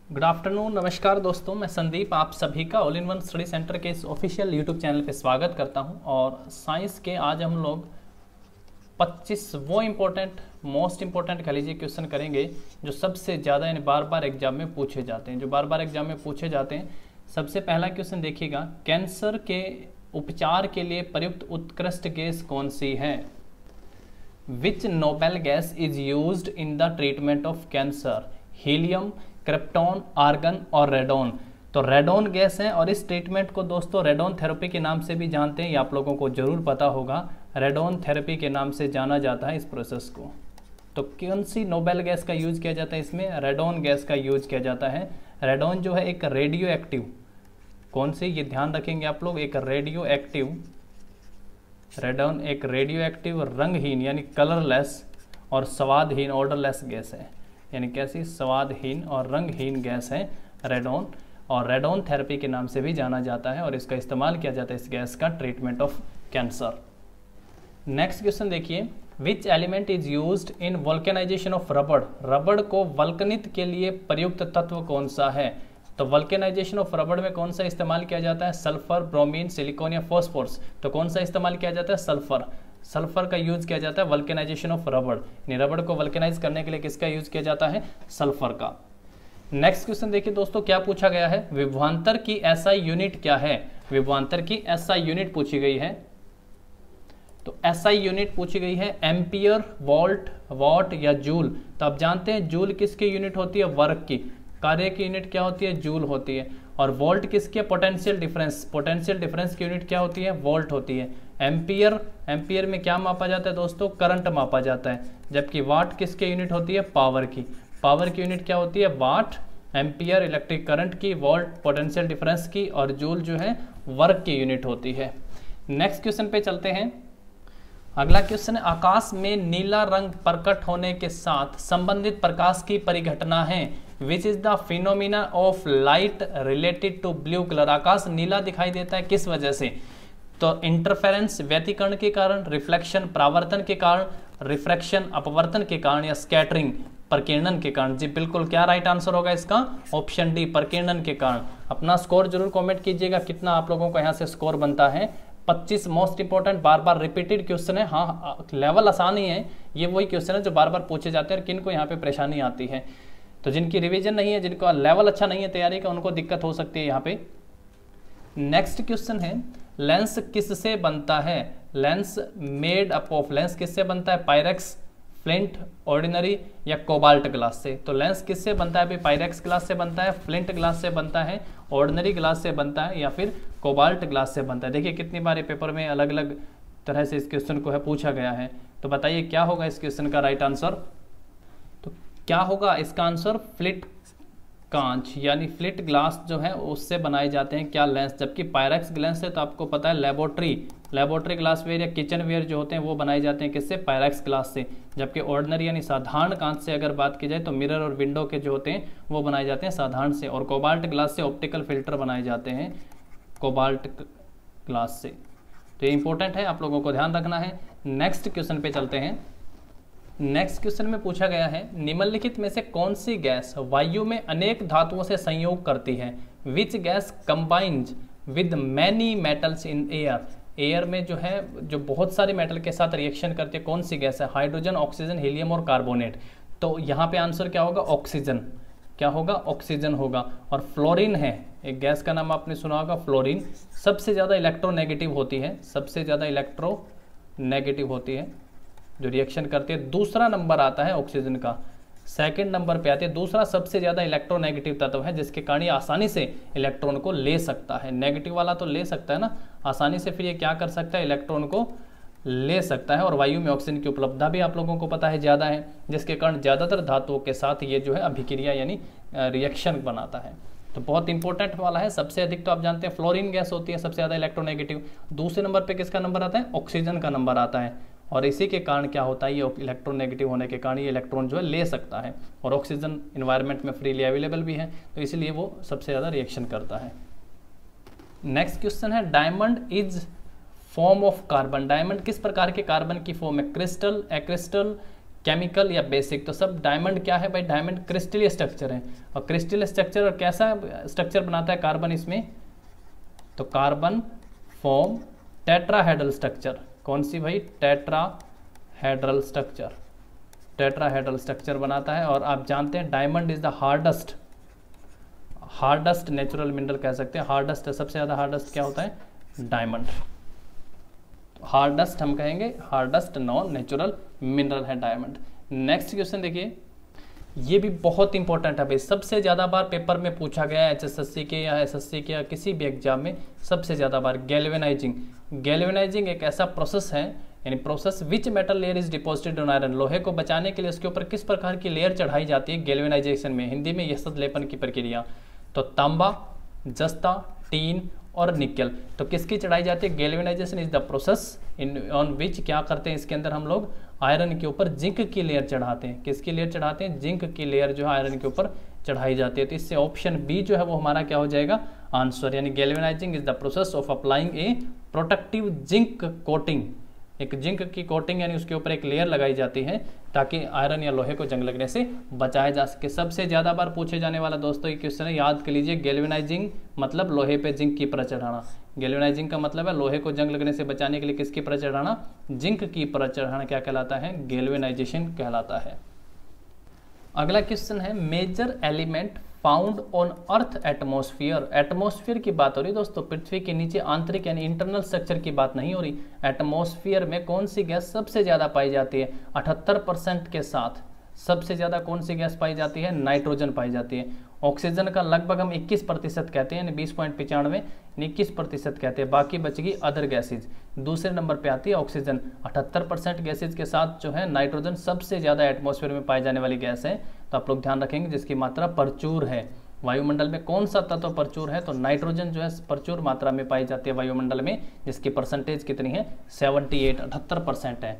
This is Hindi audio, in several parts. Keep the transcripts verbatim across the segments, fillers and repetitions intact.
गुड आफ्टरनून, नमस्कार दोस्तों, मैं संदीप आप सभी का all in one study center के इस ऑफिशियल यूट्यूब चैनल पे स्वागत करता हूं। और साइंस के आज हम लोग पच्चीस वो इम्पोर्टेंट मोस्ट इम्पोर्टेंट कह लीजिए क्वेश्चन करेंगे जो सबसे ज़्यादा यानी बार बार एग्जाम में पूछे जाते हैं जो बार बार एग्जाम में पूछे जाते हैं। सबसे पहला क्वेश्चन देखिएगा, कैंसर के उपचार के लिए प्रयुक्त उत्कृष्ट गैस कौन सी है? Which noble gas is used in the treatment of cancer? Helium, krypton, argon और रेडोन। तो रेडोन गैस है और इस ट्रीटमेंट को दोस्तों रेडोन थेरेपी के नाम से भी जानते हैं, ये आप लोगों को जरूर पता होगा। रेडोन थेरेपी के नाम से जाना जाता है इस प्रोसेस को। तो कौन सी नोबेल गैस का यूज किया जाता है इसमें? रेडोन गैस का यूज किया जाता है। रेडोन जो है एक रेडियो एक्टिव, कौन सी, ये ध्यान रखेंगे आप लोग, एक रेडियो एक्टिव रेडोन एक रेडियो एक्टिव रंगहीन यानी कलरलेस और स्वादहीन ऑर्डरलेस गैस है। यानी कैसी? स्वादहीन और रंगहीन गैस है रेडोन, और रेडोन थेरेपी के नाम से भी जाना जाता है और इसका इस्तेमाल किया जाता है इस गैस का treatment of cancer. Next question देखिए, which element is used in vulcanisation of rubber? रबड़ को वल्कनित के लिए प्रयुक्त तत्व कौन सा है? तो वल्केनाइजेशन ऑफ रबड़ में कौन सा इस्तेमाल किया जाता है? सल्फर, ब्रोमीन, सिलिकॉन या फॉस्फोरस। तो कौन सा इस्तेमाल किया जाता है? सल्फर। सल्फर का यूज किया जाता है वल्केनाइजेशन ऑफ रबड़, यानी रबड़ को वल्केनाइज करने के लिए किसका यूज किया जाता है? सल्फर का। नेक्स्ट क्वेश्चन देखिए दोस्तों, क्या पूछा गया है? विभवांतर की एसआई यूनिट क्या है? विभवांतर की एसआई यूनिट पूछी गई है। तो एसआई यूनिट पूछी गई है एम्पियर, वोल्ट, वॉट या जूल। तो आप जानते हैं जूल किसकी यूनिट होती है? वर्क की। कार्य की यूनिट क्या होती है? जूल होती है। और वोल्ट किसकी है? Potential difference. पोटेंशियल डिफरेंस की यूनिट क्या होती है? वोल्ट होती है। एम्पियर, एम्पियर में क्या मापा जाता है दोस्तों? करंट मापा जाता है। जबकि वाट किसकी यूनिट होती है? पावर की। पावर की यूनिट क्या होती है? वाट। एम्पियर इलेक्ट्रिक करंट की, वोल्ट पोटेंशियल डिफरेंस की, और जूल जो है वर्क की यूनिट होती है। नेक्स्ट क्वेश्चन पे चलते हैं। अगला क्वेश्चन है, आकाश में नीला रंग प्रकट होने के साथ संबंधित प्रकाश की परिघटना है। Which is the phenomena of light related to blue colour? आकाश नीला दिखाई देता है किस वजह से? तो इंटरफेरेंस व्यतिकरण के कारण, रिफ्लेक्शन परावर्तन के कारण, रिफ्रैक्शन अपवर्तन के कारण, या स्कैटरिंग प्रकीर्णन के कारण। जी बिल्कुल, क्या राइट आंसर होगा इसका? ऑप्शन डी, प्रकीर्णन के कारण। अपना स्कोर जरूर कमेंट कीजिएगा कितना आप लोगों को यहाँ से स्कोर बनता है। पच्चीस मोस्ट इंपॉर्टेंट बार बार रिपीटेड क्वेश्चन है। हाँ, लेवल आसान ही है, ये वही क्वेश्चन है जो बार बार पूछे जाते हैं और किनको यहाँ पे परेशानी आती है। तो जिनकी रिवीजन नहीं है, जिनको लेवल अच्छा नहीं है तैयारी का, उनको दिक्कत हो सकती है यहाँ पे। नेक्स्ट क्वेश्चन है, लेंस किससे बनता है? Lens made up of, lens किससे बनता है? पायरेक्स, फ्लिंट, ऑर्डिनरी या कोबाल्ट ग्लास से। तो लेंस किससे बनता है? अभी पायरेक्स ग्लास से बनता है, फ्लिंट ग्लास से बनता है, ऑर्डिनरी ग्लास से बनता है, या फिर कोबाल्ट ग्लास से बनता है। देखिए कितनी बार पेपर में अलग अलग तरह से इस क्वेश्चन को है पूछा गया है। तो बताइए क्या होगा इस क्वेश्चन का राइट आंसर? तो क्या होगा इसका आंसर? फ्लिट कांच यानी फ्लिट ग्लास जो है उससे बनाए जाते हैं क्या? लेंस। जबकि पायरेक्स ग्लास है तो आपको पता है लेबोरेटरी लेबोरेटरी ग्लास वेयर या किचन वेयर जो होते हैं वो बनाए जाते हैं किससे? पायरेक्स ग्लास से। जबकि ऑर्डिनरी यानी साधारण कांच से अगर बात की जाए तो मिरर और विंडो के जो होते हैं वो बनाए जाते हैं साधारण से, और कोबाल्ट ग्लास से ऑप्टिकल फिल्टर बनाए जाते हैं कोबाल्ट ग्लास से। तो ये इंपॉर्टेंट है, आप लोगों को ध्यान रखना है। नेक्स्ट क्वेश्चन पे चलते हैं। नेक्स्ट क्वेश्चन में पूछा गया है, निम्नलिखित में से कौन सी गैस वायु में अनेक धातुओं से संयोग करती है? Which gas combines with many metals in air? Air में जो है जो बहुत सारे मेटल के साथ रिएक्शन करती है, कौन सी गैस है? हाइड्रोजन, ऑक्सीजन, हीलियम और कार्बोनेट। तो यहाँ पे आंसर क्या होगा? ऑक्सीजन। क्या होगा? ऑक्सीजन होगा। और फ्लोरीन है एक गैस का नाम आपने सुना होगा, फ्लोरीन। सबसे ज़्यादा इलेक्ट्रोनेगेटिव होती है, सबसे ज़्यादा इलेक्ट्रोनेगेटिव होती है जो रिएक्शन करती है। दूसरा नंबर आता है ऑक्सीजन का, सेकंड नंबर पे आती है। दूसरा सबसे ज़्यादा इलेक्ट्रोनेगेटिव तत्व है जिसके कारण ये आसानी से इलेक्ट्रॉन को ले सकता है। नेगेटिव वाला तो ले सकता है ना आसानी से, फिर ये क्या कर सकता है? इलेक्ट्रॉन को ले सकता है। और वायु में ऑक्सीजन की उपलब्धता भी आप लोगों को पता है ज़्यादा है, जिसके कारण ज़्यादातर धातुओं के साथ ये जो है अभिक्रिया यानी रिएक्शन बनाता है। तो बहुत इंपॉर्टेंट वाला है। सबसे अधिक तो आप जानते हैं फ्लोरीन गैस होती है सबसे ज़्यादा इलेक्ट्रोनेगेटिव। दूसरे नंबर पे किसका नंबर आता है? ऑक्सीजन का नंबर आता है। और इसी के कारण क्या होता है? ये इलेक्ट्रोनेगेटिव होने के कारण ये इलेक्ट्रॉन जो है ले सकता है, और ऑक्सीजन इन्वायरमेंट में फ्रीली अवेलेबल भी है, तो इसलिए वो सबसे ज़्यादा रिएक्शन करता है। नेक्स्ट क्वेश्चन है, diamond is form of carbon. Diamond किस प्रकार के कार्बन की फॉर्म है? क्रिस्टल, एक्रिस्टल, केमिकल या बेसिक। तो सब डायमंड क्या है भाई, डायमंड क्रिस्टलीय स्ट्रक्चर है। और क्रिस्टल स्ट्रक्चर और कैसा स्ट्रक्चर बनाता है कार्बन इसमें, तो कार्बन फॉर्म टेट्राहेड्रल स्ट्रक्चर। कौन सी भाई, टेट्राहेड्रल स्ट्रक्चर, टेट्राहेड्रल स्ट्रक्चर बनाता है। और आप जानते हैं diamond is the hardest hardest natural mineral कह सकते हैं, हार्डेस्ट सबसे ज़्यादा हार्डेस्ट क्या होता है, डायमंड। हार्डेस्ट हम कहेंगे, हार्डेस्ट नॉन नेचुरल मिनरल है डायमंड। नेक्स्ट क्वेश्चन देखिए, ये भी बहुत इंपॉर्टेंट है भाई, सबसे ज़्यादा बार पेपर में पूछा गया है, एचएसएससी के या एसएससी के या किसी भी एग्जाम में सबसे ज़्यादा बार। गैल्वेनाइजिंग, गैल्वेनाइजिंग एक ऐसा प्रोसेस है, यानी process which metal layer is deposited on iron. लोहे को बचाने के लिए उसके ऊपर किस प्रकार की लेयर चढ़ाई जाती है गैल्वेनाइजेशन में, हिंदी में यशत लेपन की प्रक्रिया। तो तांबा, जस्ता, टीन और निकल। तो किसकी चढ़ाई जाती है, galvanization is the process in on which क्या करते हैं इसके अंदर हम लोग आयरन के ऊपर जिंक की लेयर चढ़ाते हैं। किसकी लेयर चढ़ाते हैं, जिंक की लेयर जो है आयरन के ऊपर चढ़ाई जाती है। तो इससे ऑप्शन बी जो है वो हमारा क्या हो जाएगा आंसर, यानी galvanizing is the process of applying a protective zinc coating. एक जिंक की कोटिंग यानी उसके ऊपर एक लेयर लगाई जाती है ताकि आयरन या लोहे को जंग लगने से बचाया जा सके। सबसे ज्यादा बार पूछे जाने वाला दोस्तों ये क्वेश्चन है, याद कर लीजिए। गैल्वेनाइजिंग मतलब लोहे पे जिंक की परत चढ़ाना। गैल्वेनाइजिंग का मतलब है लोहे को जंग लगने से बचाने के लिए किसकी परत चढ़ाना, जिंक की परत चढ़ाना क्या कहलाता है, गैल्वेनाइजेशन कहलाता है। अगला क्वेश्चन है, major element found on earth atmosphere. Atmosphere की बात हो रही दोस्तों, पृथ्वी के नीचे आंतरिक यानी इंटरनल स्ट्रक्चर की बात नहीं हो रही। एटमॉस्फेयर में कौन सी गैस सबसे ज्यादा पाई जाती है, अठहत्तर परसेंट के साथ सबसे ज्यादा कौन सी गैस पाई जाती है, नाइट्रोजन पाई जाती है। ऑक्सीजन का लगभग हम इक्कीस प्रतिशत कहते हैं, बीस पॉइंट पिचानवे इक्कीस प्रतिशत कहते हैं, बाकी बच गई अदर गैसेज। दूसरे नंबर पे आती है ऑक्सीजन, अठहत्तर परसेंट गैसेज के साथ जो है नाइट्रोजन सबसे ज्यादा एटमॉस्फेयर में पाई जाने वाली गैस है। तो आप लोग ध्यान रखेंगे जिसकी मात्रा प्रचुर है। वायुमंडल में कौन सा तत्व प्रचुर है, तो नाइट्रोजन जो है प्रचुर मात्रा में पाई जाती है वायुमंडल में, जिसकी परसेंटेज कितनी है, अठहत्तर अठहत्तर परसेंट है।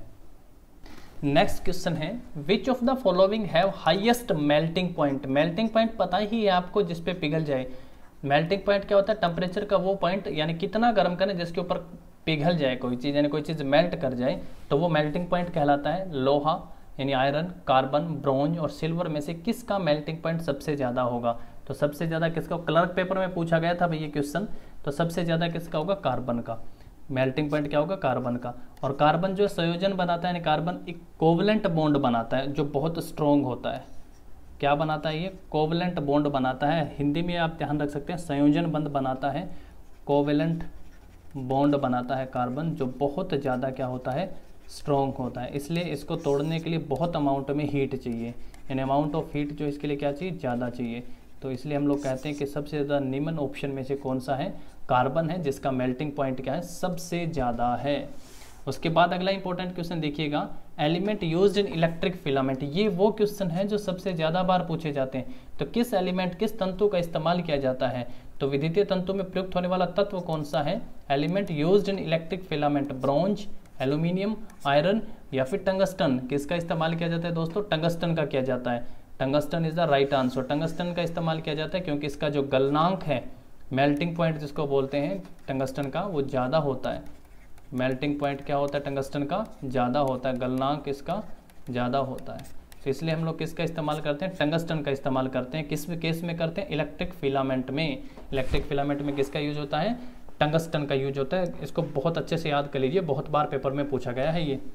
नेक्स्ट क्वेश्चन है, which of the following have highest melting point. Melting point पता ही है आपको, जिसपे पिघल जाए। मेल्टिंग पॉइंट क्या होता है, टेम्परेचर का वो पॉइंट, यानी कितना गर्म करें जिसके ऊपर पिघल जाए कोई चीज़, यानी कोई चीज़ मेल्ट कर जाए, तो वो मेल्टिंग पॉइंट कहलाता है। लोहा यानी आयरन, कार्बन, ब्रोंज और सिल्वर में से किसका मेल्टिंग पॉइंट सबसे ज़्यादा होगा, तो सबसे ज़्यादा किसका, क्लर्क पेपर में पूछा गया था भाई ये क्वेश्चन, तो सबसे ज़्यादा किसका होगा, कार्बन का। मेल्टिंग पॉइंट क्या होगा, कार्बन का। और कार्बन जो संयोजन बनाता है, यानी कार्बन एक कोवलेंट बॉन्ड बनाता है जो बहुत स्ट्रॉन्ग होता है। क्या बनाता है ये, कोवलेंट बॉन्ड बनाता है। हिंदी में आप ध्यान रख सकते हैं संयोजन बंध बनाता है, कोवलेंट बॉन्ड बनाता है कार्बन, जो बहुत ज़्यादा क्या होता है, स्ट्रॉन्ग होता है। इसलिए इसको तोड़ने के लिए बहुत अमाउंट में हीट चाहिए, यानी अमाउंट ऑफ हीट जो इसके लिए क्या चाहिए, ज़्यादा चाहिए। तो इसलिए हम लोग कहते हैं कि सबसे ज़्यादा निम्न ऑप्शन में से कौन सा है, कार्बन है, जिसका मेल्टिंग पॉइंट क्या है, सबसे ज़्यादा है। उसके बाद अगला इंपॉर्टेंट क्वेश्चन देखिएगा, element used in electric filament. ये वो क्वेश्चन है जो सबसे ज़्यादा बार पूछे जाते हैं। तो किस एलिमेंट, किस तंतु का इस्तेमाल किया जाता है, तो विद्युतीय तंतु में प्रयुक्त होने वाला तत्व कौन सा है, element used in electric filament, bronze, aluminium, iron या फिर टंगस्टन। किसका इस्तेमाल किया जाता है दोस्तों, टंगस्टन का किया जाता है। Tungsten is the right answer. Tungsten का इस्तेमाल किया जाता है क्योंकि इसका जो गलनांक है, मेल्टिंग पॉइंट जिसको बोलते हैं टंगस्टन का, वो ज़्यादा होता है। मेल्टिंग पॉइंट क्या होता है, टंगस्टन का ज़्यादा होता है, गलनांक इसका ज़्यादा होता है। तो इसलिए हम लोग किसका इस्तेमाल करते हैं, टंगस्टन का इस्तेमाल करते हैं। किस केस में करते हैं, इलेक्ट्रिक फिलामेंट में। इलेक्ट्रिक फिलामेंट में किसका यूज होता है, टंगस्टन का यूज होता है। इसको बहुत अच्छे से याद कर लीजिए, बहुत बार पेपर में पूछा गया है ये।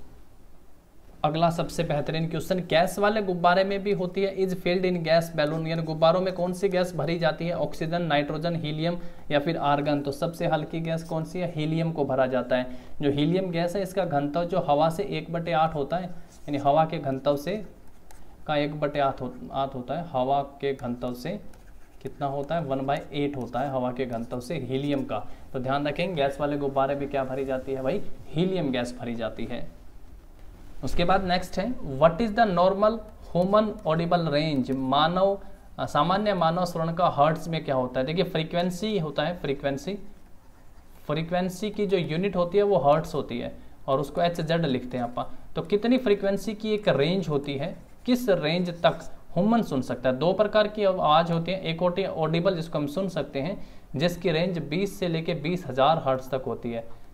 अगला सबसे बेहतरीन क्वेश्चन, गैस वाले गुब्बारे में भी होती है, is filled in gas balloon. यानी गुब्बारों में कौन सी गैस भरी जाती है, ऑक्सीजन, नाइट्रोजन, हीलियम या फिर आर्गन। तो सबसे हल्की गैस कौन सी है, हीलियम को भरा जाता है। जो हीलियम गैस है इसका घनत्व जो हवा से एक बटे आठ होता है, यानी हवा के घनत्व से का एक बटे आठ हो, आठ होता है। हवा के घनत्व से कितना होता है, वन बाय एट होता है हवा के घनत्व से हीलियम का। तो ध्यान रखेंगे गैस वाले गुब्बारे में क्या भरी जाती है भाई, हीलियम गैस भरी जाती है। उसके बाद नेक्स्ट है, what is the normal human audible range. मानव सामान्य मानव स्वर्ण का हर्ट्ज में क्या होता है, देखिए फ्रीक्वेंसी होता है, फ्रीक्वेंसी फ्रीक्वेंसी की जो यूनिट होती है वो हर्ट्ज होती है और उसको एच जेड लिखते हैं आप। तो कितनी फ्रीक्वेंसी की एक रेंज होती है, किस रेंज तक ह्यूमन सुन सकता है। दो प्रकार की आवाज होती है, एक होती है ऑडिबल जिसको हम सुन सकते हैं, जिसकी रेंज बीस से लेके बीस हजार हर्ट्ज तक होती है।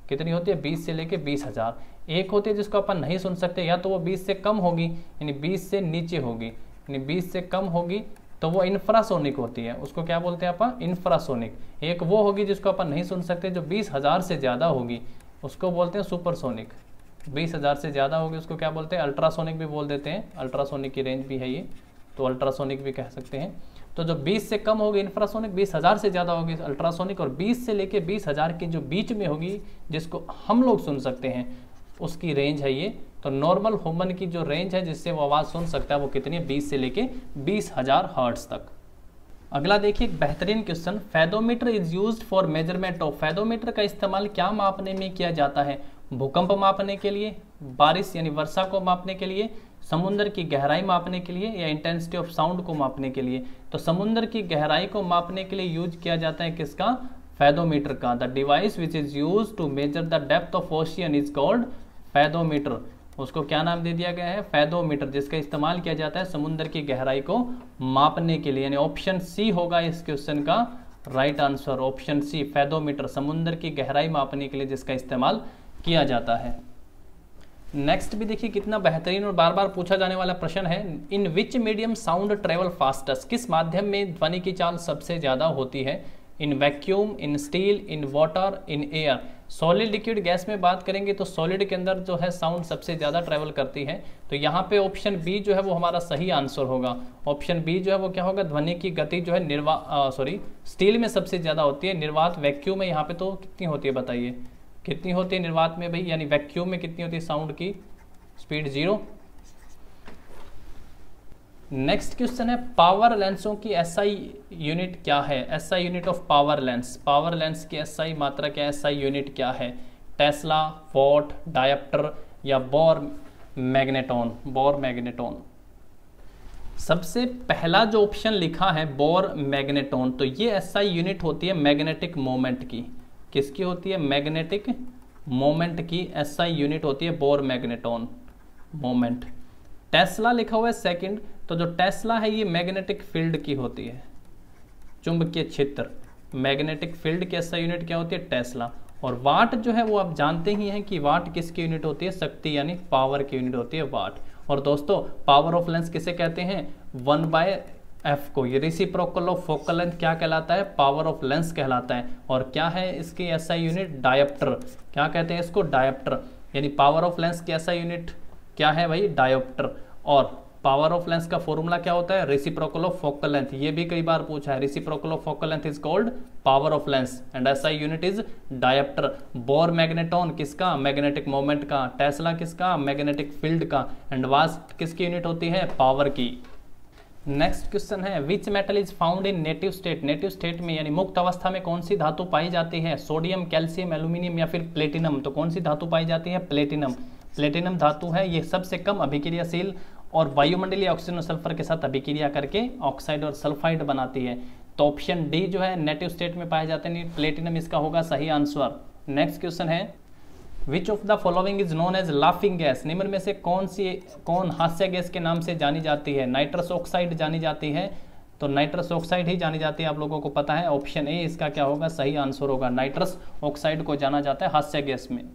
कितनी होती है, बीस से लेके बीस हजार। एक होती है जिसको अपन नहीं सुन सकते, या तो वो बीस से कम होगी यानी बीस से नीचे होगी, यानी बीस से कम होगी तो वो इंफ्रासोनिक होती है, उसको क्या बोलते हैं अपन, इंफ्रासोनिक। एक वो होगी जिसको अपन नहीं सुन सकते जो बीस हजार से ज़्यादा होगी, उसको बोलते हैं सुपरसोनिक। बीस हजार से ज़्यादा होगी उसको क्या बोलते हैं, अल्ट्रासोनिक भी बोल देते हैं, अल्ट्रासोनिक की रेंज भी है ये, तो अल्ट्रासोनिक भी कह सकते हैं। तो जो बीस से कम होगी इंफ्रासोनिक, बीस हजार से ज़्यादा होगी अल्ट्रासोनिक, और बीस से लेके बीस हजार के जो बीच में होगी जिसको हम लोग सुन सकते हैं उसकी रेंज है ये। तो नॉर्मल ह्यूमन की जो रेंज है जिससे वो आवाज़ सुन सकता है वो कितनी है, बीस से लेके बीस हजार हर्ट्ज तक। अगला देखिए एक बेहतरीन question, fathometer is used for measurement of, fathometer का इस्तेमाल क्या मापने में किया जाता है, भूकंप मापने के लिए, बारिश यानी वर्षा को मापने के लिए, समुद्र की गहराई मापने के लिए, या इंटेंसिटी ऑफ साउंड को मापने के लिए। तो समुद्र की गहराई को मापने के लिए यूज किया जाता है किसका, फेदोमीटर का। The device which is use to measure the depth of ocean is called fathometer, उसको क्या नाम दे दिया गया है, फेदोमीटर, जिसका इस्तेमाल किया जाता है समुद्र की गहराई को मापने के लिए। यानी ऑप्शन सी होगा इस क्वेश्चन का right answer, option C fathometer, समुद्र की गहराई मापने के लिए जिसका इस्तेमाल किया जाता है। नेक्स्ट भी देखिए कितना बेहतरीन और बार बार पूछा जाने वाला प्रश्न है, in which medium sound travel fastest, किस माध्यम में ध्वनि की चाल सबसे ज्यादा होती है, in vacuum, in steel, in water, in air. Solid liquid gas में बात करेंगे तो सॉलिड के अंदर जो है साउंड सबसे ज़्यादा ट्रैवल करती है, तो यहाँ पे ऑप्शन बी जो है वो हमारा सही आंसर होगा। ऑप्शन बी जो है वो क्या होगा, ध्वनि की गति जो है निर्वा सॉरी स्टील में सबसे ज़्यादा होती है, निर्वात वैक्यूम में यहाँ पे तो कितनी होती है बताइए, कितनी होती है निर्वात में भाई, यानी वैक्यूम में कितनी होती है साउंड की स्पीड, जीरो। नेक्स्ट क्वेश्चन है, पावर लेंसों की एसआई यूनिट क्या है, SI unit of power lens, power lens की एसआई मात्रा क्या है, एसआई यूनिट क्या है, टेस्ला, वॉट, डायप्टर या बोर मैग्नेटोन, बोर मैग्नेटोन। सबसे पहला जो ऑप्शन लिखा है बोर मैग्नेटोन, तो ये एसआई यूनिट होती है मैग्नेटिक मोमेंट की, किसकी होती है, मैग्नेटिक मोमेंट की एसआई यूनिट होती है बोर मैग्नेटोन मोमेंट। टेस्ला लिखा हुआ है सेकंड, तो जो टेस्ला है ये मैग्नेटिक फील्ड की होती है, चुंबकीय क्षेत्र, मैग्नेटिक फील्ड की एसआई यूनिट क्या होती है, टेस्ला। और वाट जो है वो आप जानते ही हैं कि वाट किसकी यूनिट होती है, शक्ति यानी पावर की यूनिट होती है वाट। और दोस्तों पावर ऑफ लेंस किसे कहते हैं, वन बाय एफ को, ये रेसिप्रोकल ऑफ फोकल लेंथ क्या कहलाता है, पावर ऑफ लेंस कहलाता है। और क्या है इसकी एसआई यूनिट, डायप्टर, क्या कहते हैं इसको, डायप्टर, यानी पावर ऑफ लेंस की एसआई यूनिट क्या है भाई, डायोप्टर। और पावर ऑफ लेंस का फॉर्मूला क्या होता है, रेसिप्रोकल ऑफ फोकल लेंथ, ये भी कई बार पूछा है, reciprocal of focal length is called power of lens and SI unit is diopter. Bohr magneton किसका, मैग्नेटिक मोमेंट का, टेस्ला किसका, मैग्नेटिक फील्ड का, एंड वाट किसकी यूनिट होती है, पावर की। नेक्स्ट क्वेश्चन है, which metal is found in native state, native state में यानी मुक्त अवस्था में कौन सी धातु पाई जाती है, सोडियम, कैल्शियम, एल्यूमिनियम या फिर प्लेटिनम। तो कौन सी धातु पाई जाती है, प्लेटिनम, प्लेटिनम धातु है, ये सबसे कम अभिक्रियाशील और वायुमंडलीय ऑक्सीजन और सल्फर के साथ अभिक्रिया करके ऑक्साइड और सल्फाइड बनाती है। तो ऑप्शन डी जो है नेटिव स्टेट में पाए जाते हैं प्लेटिनम, इसका होगा सही आंसर। नेक्स्ट क्वेश्चन है, which of the following is known as laughing gas, निम्न में से कौन सी कौन हास्य गैस के नाम से जानी जाती है, नाइट्रस ऑक्साइड जानी जाती है, तो नाइट्रस ऑक्साइड ही जानी जाती है, आप लोगों को पता है, ऑप्शन ए इसका क्या होगा, सही आंसर होगा, नाइट्रस ऑक्साइड को जाना जाता है हास्य गैस में।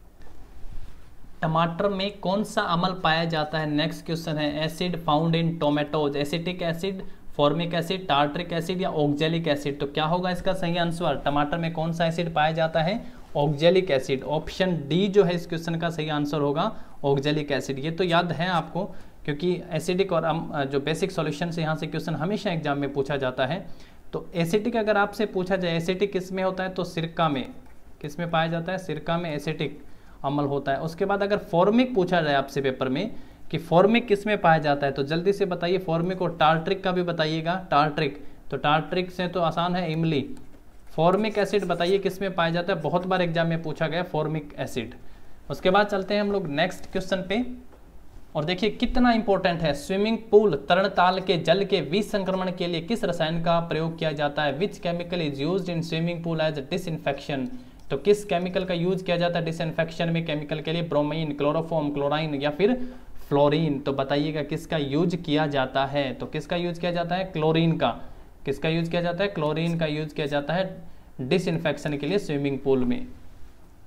टमाटर में कौन सा अम्ल पाया जाता है, नेक्स्ट क्वेश्चन है, acid found in tomatoes, acetic acid, formic acid, tartaric acid या ऑक्जेलिक एसिड। तो क्या होगा इसका सही आंसर, टमाटर में कौन सा एसिड पाया जाता है, ऑक्जेलिक एसिड, ऑप्शन डी जो है इस क्वेश्चन का सही आंसर होगा, ऑक्जेलिक एसिड। ये तो याद है आपको क्योंकि एसिडिक और जो बेसिक सॉल्यूशन से यहाँ से क्वेश्चन हमेशा एग्जाम में पूछा जाता है। तो एसिटिक अगर आपसे पूछा जाए, एसिटिक किस में होता है, तो सिरका में, किस में पाया जाता है, सिरका में एसिटिक अम्ल होता है। उसके बाद अगर फॉर्मिक पूछा जाए आपसे पेपर में कि फॉर्मिक किस में पाया जाता है, तो जल्दी से बताइए, फॉर्मिक और टार्ट्रिक का भी बताइएगा, टार्ट्रिक, तो टार्ट्रिक से तो आसान है, इमली। फॉर्मिक एसिड बताइए किस में पाया जाता है, बहुत बार एग्जाम में पूछा गया फॉर्मिक एसिड। उसके बाद चलते हैं हम लोग नेक्स्ट क्वेश्चन पे, और देखिए कितना इंपॉर्टेंट है, स्विमिंग पूल तरणताल के जल के विसंक्रमण के लिए किस रसायन का प्रयोग किया जाता है, which chemical is used in swimming pool as disinfection. तो किस केमिकल का यूज किया जाता है डिसइंफेक्शन में, केमिकल के लिए ब्रोमीन, क्लोरोफॉर्म, क्लोराइन या फिर फ्लोरीन। तो बताइएगा किसका यूज किया जाता है, तो किसका यूज किया जाता है, क्लोरीन का, किसका यूज किया जाता है, क्लोरीन का यूज किया जाता है डिसइंफेक्शन के लिए स्विमिंग पूल में।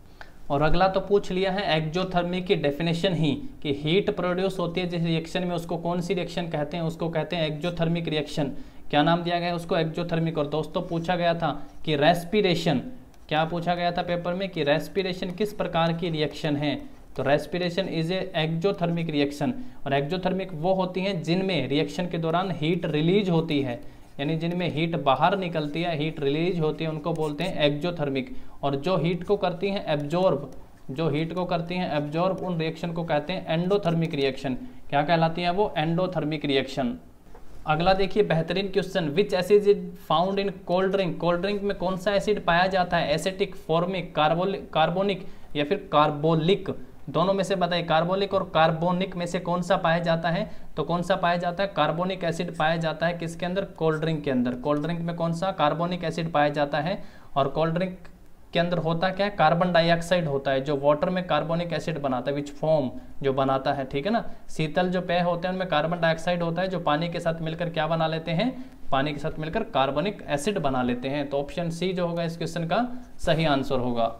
और अगला तो पूछ लिया है एक्जोथर्मी की डेफिनेशन ही, कि हीट प्रोड्यूस होती है जिस रिएक्शन में, उसको कौन सी रिएक्शन कहते हैं, उसको कहते हैं एक्जोथर्मिक रिएक्शन। क्या नाम दिया गया है उसको? एक्जोथर्मिक। और दोस्तों पूछा गया था कि रेस्पिरेशन, क्या पूछा गया था पेपर में, कि रेस्पिरेशन किस प्रकार की रिएक्शन है? तो respiration is a exothermic reaction. और एक्जोथर्मिक वो होती हैं जिनमें रिएक्शन के दौरान हीट रिलीज होती है, यानी जिनमें हीट बाहर निकलती है, हीट रिलीज होती है, उनको बोलते हैं एक्जोथर्मिक। और जो हीट को करती हैं एब्जॉर्ब, जो हीट को करती हैं एब्जॉर्ब, उन रिएक्शन को कहते हैं एंडोथर्मिक रिएक्शन। क्या कहलाती है वो? Endothermic reaction. अगला देखिए बेहतरीन question, which acid is found in cold drink? Cold drink में कौन सा एसिड पाया जाता है? एसिटिक, फॉर्मिक, कार्बोलिक कार्बोनिक या फिर कार्बोलिक? दोनों में से बताइए, कार्बोलिक और कार्बोनिक में से कौन सा पाया जाता है? तो कौन सा पाया जाता है? कार्बोनिक एसिड पाया जाता है किसके अंदर? कोल्ड ड्रिंक के अंदर। कोल्ड ड्रिंक में कौन सा? कार्बोनिक एसिड पाया जाता है। और कोल्ड ड्रिंक के अंदर होता क्या है? कार्बन डाइऑक्साइड होता है, जो वाटर में कार्बोनिक एसिड बनाता है, विच फॉर्म जो बनाता है, ठीक है ना। शीतल जो पेय होते हैं उनमें कार्बन डाइऑक्साइड होता है, जो पानी के साथ मिलकर क्या बना लेते हैं? पानी के साथ मिलकर कार्बोनिक एसिड बना लेते हैं। तो ऑप्शन सी जो होगा इस क्वेश्चन का सही आंसर होगा।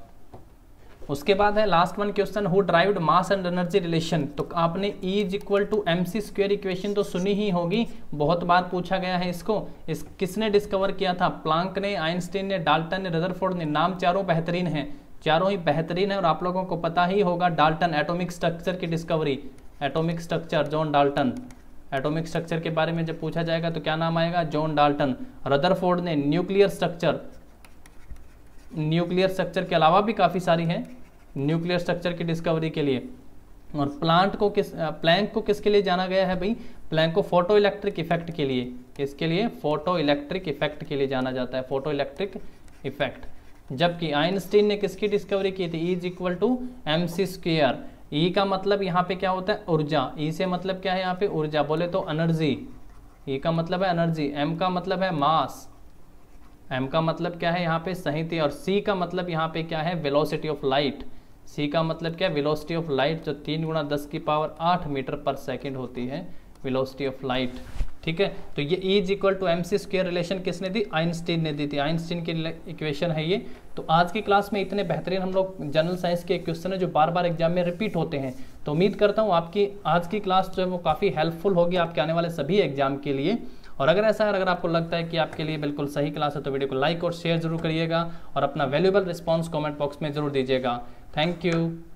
उसके बाद है last one question, who derived mass and energy relation? तो आपने E is equal to M C square equation तो सुनी ही होगी, बहुत बार पूछा गया है इसको। इस किसने डिस्कवर किया था? प्लांक ने, आइंस्टीन ने, डाल्टन ने, रदरफोर्ड ने। नाम चारों बेहतरीन हैं, चारों ही बेहतरीन है। और आप लोगों को पता ही होगा डाल्टन, एटॉमिक स्ट्रक्चर की discovery, atomic structure John Dalton. Atomic structure के बारे में जब पूछा जाएगा तो क्या नाम आएगा? John Dalton. रदरफोर्ड ने न्यूक्लियर स्ट्रक्चर, न्यूक्लियर स्ट्रक्चर के अलावा भी काफ़ी सारी हैं, न्यूक्लियर स्ट्रक्चर की डिस्कवरी के लिए। और प्लांट को किस प्लैंक को किसके लिए जाना गया है भाई? प्लैंक को फोटो इलेक्ट्रिक इफेक्ट के लिए। किसके लिए? फोटो इलेक्ट्रिक इफेक्ट के लिए जाना जाता है, फोटो इलेक्ट्रिक इफेक्ट। जबकि आइंस्टीन ने किसकी डिस्कवरी की थी? E is equal to M C square. E का मतलब यहाँ पे क्या होता है? ऊर्जा। ई से मतलब क्या है यहाँ पे? ऊर्जा। बोले तो एनर्जी। ई का मतलब है एनर्जी। एम का मतलब है मास। एम का मतलब क्या है यहाँ पे? संहति। और सी का मतलब यहाँ पे क्या है? Velocity of light. सी का मतलब क्या है? वेलोसिटी ऑफ लाइट, जो तीन गुना दस की पावर आठ मीटर पर सेकंड होती है, वेलोसिटी ऑफ लाइट। ठीक है, तो ये E is equal to M C square relation किसने दी? आइंस्टीन ने दी थी। आइंस्टीन की इक्वेशन है ये। तो आज की क्लास में इतने बेहतरीन हम लोग जनरल साइंस के क्वेश्चन है जो बार बार एग्जाम में रिपीट होते हैं। तो उम्मीद करता हूँ आपकी आज की क्लास जो है वो काफ़ी हेल्पफुल होगी आपके आने वाले सभी एग्जाम के लिए। और अगर ऐसा है, अगर आपको लगता है कि आपके लिए बिल्कुल सही क्लास है तो वीडियो को लाइक और शेयर जरूर करिएगा और अपना वैल्यूएबल रिस्पॉन्स कमेंट बॉक्स में जरूर दीजिएगा। Thank you.